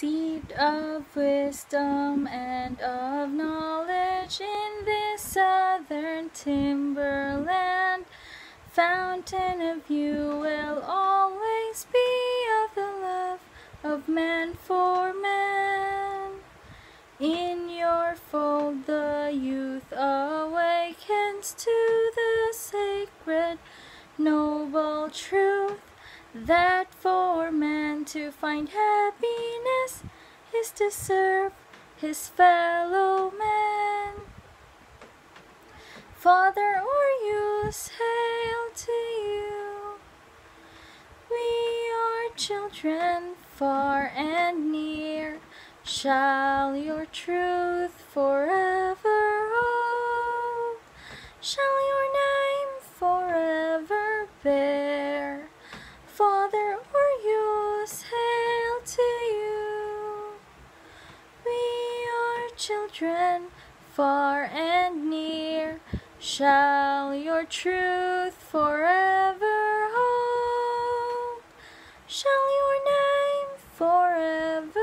Seed of wisdom and of knowledge in this southern timberland, fountain of you will always be of the love of man for man. In your fold the youth awakens to the sacred, noble truth that for man to find happiness is to serve his fellow man. Father or youth, hail to you. We are children far and near. Shall your truth forever hold? Shall your name forever bear? Father or youth, hail to you. We are children far and near. Shall your truth forever hold? Shall your name forever